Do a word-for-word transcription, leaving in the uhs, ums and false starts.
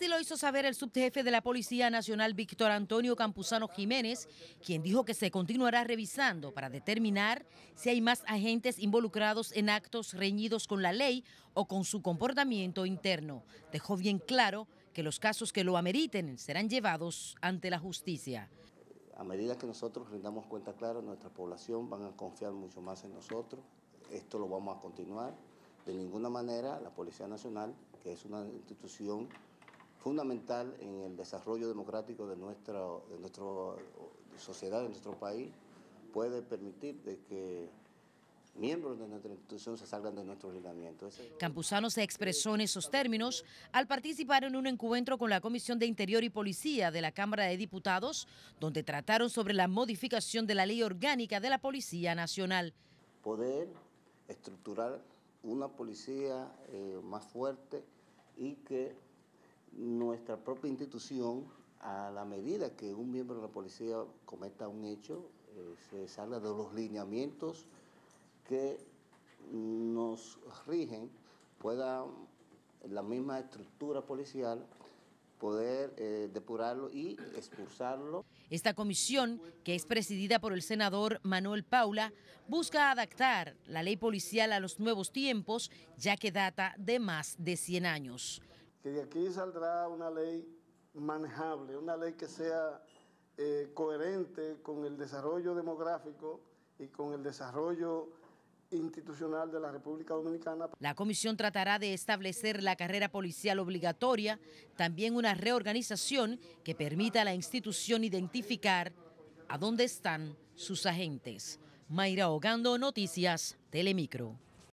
Así lo hizo saber el subjefe de la Policía Nacional, Víctor Antonio Campuzano Jiménez, quien dijo que se continuará revisando para determinar si hay más agentes involucrados en actos reñidos con la ley o con su comportamiento interno. Dejó bien claro que los casos que lo ameriten serán llevados ante la justicia. A medida que nosotros rindamos cuenta clara, nuestra población van a confiar mucho más en nosotros. Esto lo vamos a continuar. De ninguna manera la Policía Nacional, que es una institución fundamental en el desarrollo democrático de nuestra, de nuestra sociedad, de nuestro país, puede permitir de que miembros de nuestra institución se salgan de nuestro lineamiento. Campuzano se expresó en esos términos al participar en un encuentro con la Comisión de Interior y Policía de la Cámara de Diputados, donde trataron sobre la modificación de la Ley Orgánica de la Policía Nacional. Poder estructurar una policía eh, más fuerte y que nuestra propia institución, a la medida que un miembro de la policía cometa un hecho, eh, se salga de los lineamientos que nos rigen, pueda la misma estructura policial poder eh, depurarlo y expulsarlo. Esta comisión, que es presidida por el senador Manuel Paula, busca adaptar la ley policial a los nuevos tiempos, ya que data de más de cien años. Que de aquí saldrá una ley manejable, una ley que sea eh, coherente con el desarrollo demográfico y con el desarrollo institucional de la República Dominicana. La comisión tratará de establecer la carrera policial obligatoria, también una reorganización que permita a la institución identificar a dónde están sus agentes. Mayra Ogando, Noticias Telemicro.